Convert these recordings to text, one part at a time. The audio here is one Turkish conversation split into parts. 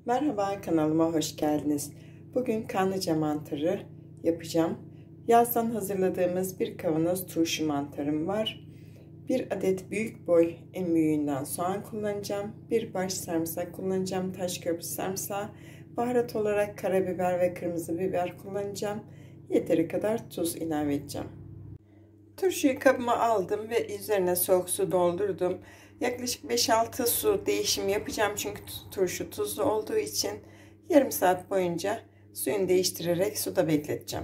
Merhaba, kanalıma hoş geldiniz. Bugün kanlıca mantarı yapacağım. Yazdan hazırladığımız bir kavanoz turşu mantarım var. Bir adet büyük boy en büyüğünden soğan kullanacağım. Bir baş sarımsak kullanacağım. Taşköprü sarımsağı. Baharat olarak karabiber ve kırmızı biber kullanacağım. Yeteri kadar tuz ilave edeceğim. Turşuyu kabıma aldım ve üzerine soğuk su doldurdum. Yaklaşık 5-6 su değişim yapacağım çünkü turşu tuzlu olduğu için yarım saat boyunca suyunu değiştirerek suda bekleteceğim.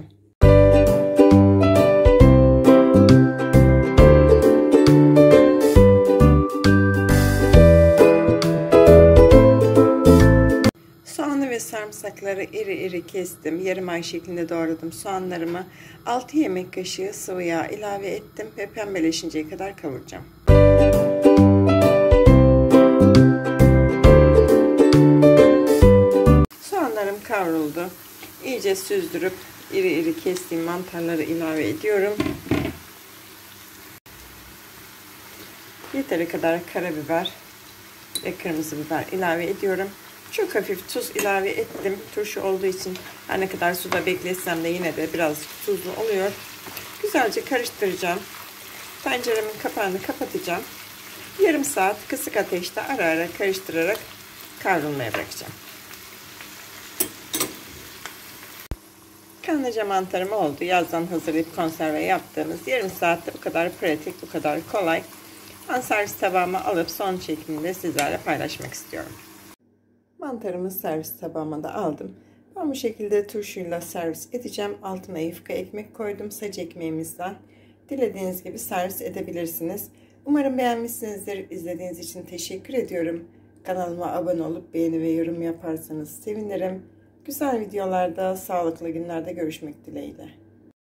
Soğanı ve sarımsakları iri iri kestim. Yarım ay şeklinde doğradım. Soğanlarımı 6 yemek kaşığı sıvı yağ ilave ettim ve pembeleşinceye kadar kavuracağım. Soğanlarım kavruldu. İyice süzdürüp iri iri kestiğim mantarları ilave ediyorum. Yeteri kadar karabiber ve kırmızı biber ilave ediyorum. Çok hafif tuz ilave ettim. Turşu olduğu için her ne kadar suda bekletsem de yine de birazcık tuzlu oluyor. Güzelce karıştıracağım. Tenceremin kapağını kapatacağım. Yarım saat kısık ateşte ara ara karıştırarak kavrulmaya bırakacağım. Kanlıca mantarım oldu. Yazdan hazırlayıp konserve yaptığımız yarım saatte bu kadar pratik, bu kadar kolay. Ben servis tabağıma alıp son şeklinde sizlerle paylaşmak istiyorum. Mantarımı servis tabağıma da aldım. Ben bu şekilde turşuyla servis edeceğim. Altına yufka ekmek koydum. Sac ekmeğimizden. Dilediğiniz gibi servis edebilirsiniz. Umarım beğenmişsinizdir. İzlediğiniz için teşekkür ediyorum. Kanalıma abone olup beğeni ve yorum yaparsanız sevinirim. Güzel videolarda, sağlıklı günlerde görüşmek dileğiyle.